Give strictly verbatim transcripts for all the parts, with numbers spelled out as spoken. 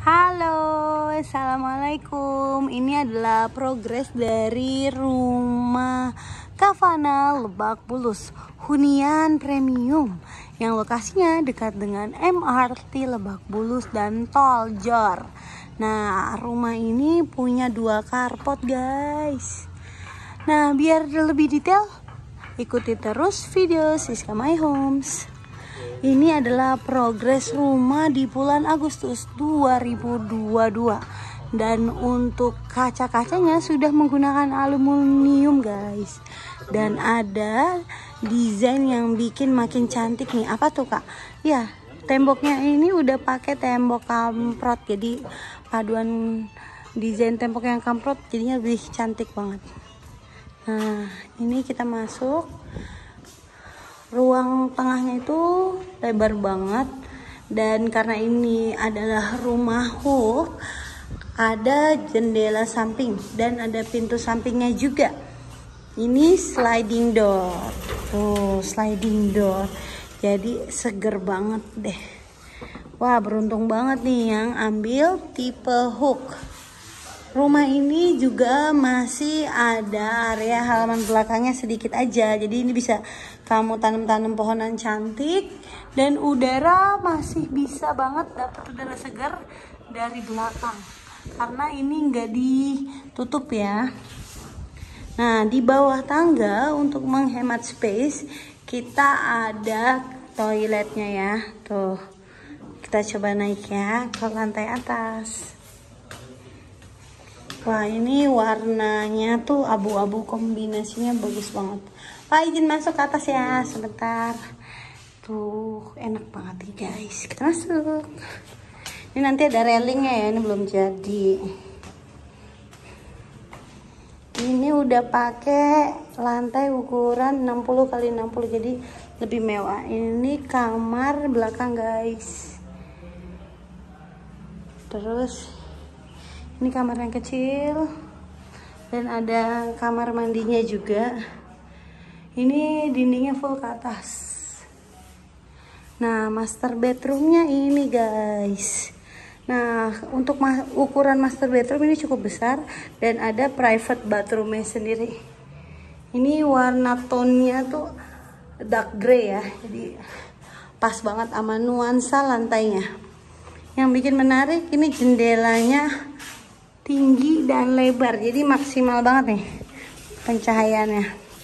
Halo, assalamualaikum. Ini adalah progres dari rumah Kavana Lebak Bulus hunian premium yang lokasinya dekat dengan M R T Lebak Bulus dan Tol Jor. Nah, rumah ini punya dua carport, guys. Nah, biar lebih detail, ikuti terus video Siska My Homes. Ini adalah progres rumah di bulan Agustus dua ribu dua puluh dua. Dan untuk kaca-kacanya sudah menggunakan aluminium, guys. Dan ada desain yang bikin makin cantik nih. Apa tuh, Kak? Ya, temboknya ini udah pakai tembok kamprot. Jadi paduan desain tembok yang kamprot jadinya lebih cantik banget. Nah, ini kita masuk. Ruang tengahnya itu lebar banget, dan karena ini adalah rumah Hulk, ada jendela samping dan ada pintu sampingnya juga. Ini sliding door. Tuh, sliding door. Jadi seger banget deh. Wah, beruntung banget nih yang ambil tipe Hulk. Rumah ini juga masih ada area halaman belakangnya sedikit aja. Jadi ini bisa kamu tanam-tanam pohonan cantik. Dan udara masih bisa banget dapat udara segar dari belakang. Karena ini nggak ditutup ya. Nah, di bawah tangga untuk menghemat space, kita ada toiletnya ya. Tuh, kita coba naik ya ke lantai atas. Wah, ini warnanya tuh abu-abu, kombinasinya bagus banget. Pak, izin masuk ke atas ya sebentar. Tuh, enak banget nih, guys. Kita masuk. Ini nanti ada railingnya ya, ini belum jadi. Ini udah pakai lantai ukuran enam puluh kali enam puluh, jadi lebih mewah. Ini kamar belakang, guys. Terus ini kamar yang kecil dan ada kamar mandinya juga. Ini dindingnya full ke atas. Nah, master bedroomnya ini, guys. Nah, untuk ma ukuran master bedroom ini cukup besar dan ada private bathroomnya sendiri. Ini warna tone-nya tuh dark grey ya, jadi pas banget sama nuansa lantainya. Yang bikin menarik ini jendelanya tinggi dan lebar, jadi maksimal banget nih pencahayaannya.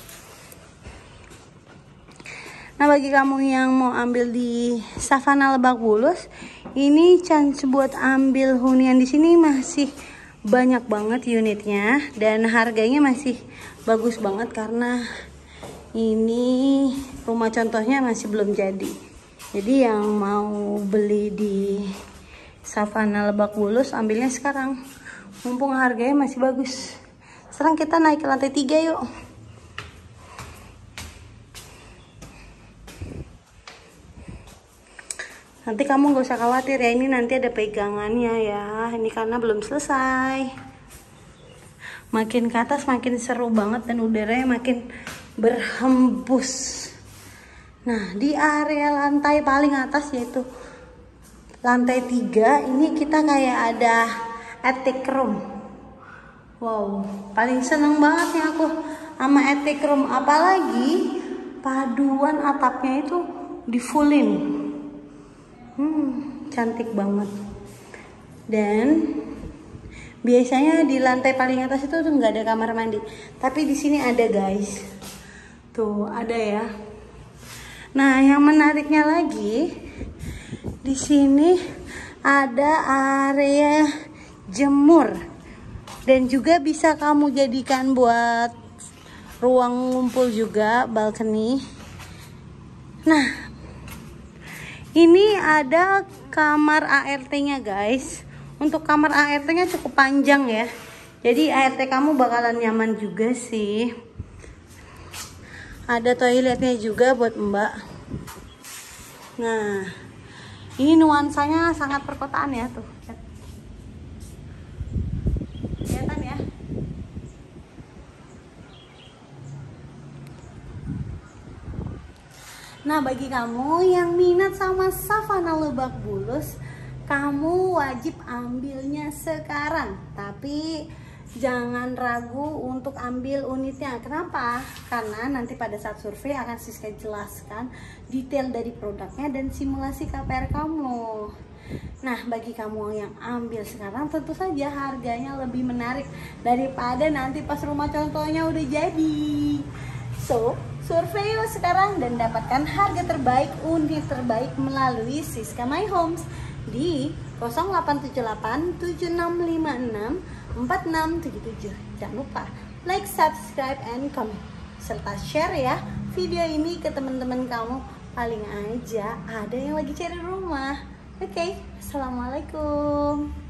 Nah, bagi kamu yang mau ambil di Savana Lebak Bulus, ini chance buat ambil hunian di sini masih banyak banget unitnya dan harganya masih bagus banget karena ini rumah contohnya masih belum jadi. Jadi yang mau beli di Savana Lebak Bulus ambilnya sekarang, mumpung harganya masih bagus. Sekarang kita naik ke lantai tiga yuk. Nanti kamu gak usah khawatir ya, ini nanti ada pegangannya ya. Ini karena belum selesai. Makin ke atas makin seru banget dan udaranya makin berhembus. Nah, di area lantai paling atas yaitu lantai tiga, ini kita kayak ada attic room. Wow, paling seneng banget nih aku sama attic room, apalagi paduan atapnya itu di fullin. Hmm, cantik banget. Dan biasanya di lantai paling atas itu tuh nggak ada kamar mandi, tapi di sini ada, guys. Tuh, ada ya. Nah, yang menariknya lagi di sini ada area jemur dan juga bisa kamu jadikan buat ruang ngumpul juga, balkoni. Nah, ini ada kamar A R T-nya, guys. Untuk kamar A R T-nya cukup panjang ya, jadi A R T kamu bakalan nyaman juga sih. Ada toiletnya juga buat mbak. Nah, ini nuansanya sangat perkotaan ya, tuh. Kelihatan ya? Nah, bagi kamu yang minat sama Savana Lebak Bulus, kamu wajib ambilnya sekarang. Tapi jangan ragu untuk ambil unitnya. Kenapa? Karena nanti pada saat survei akan Siska jelaskan detail dari produknya dan simulasi K P R kamu. Nah, bagi kamu yang ambil sekarang tentu saja harganya lebih menarik daripada nanti pas rumah contohnya udah jadi. So, survei yuk sekarang dan dapatkan harga terbaik, unit terbaik melalui Siska My Homes di nol delapan tujuh delapan tujuh enam lima enam empat enam tujuh tujuh. Jangan lupa like, subscribe, and comment serta share ya video ini ke teman-teman kamu. Paling aja ada yang lagi cari rumah. Oke, okay. Assalamualaikum.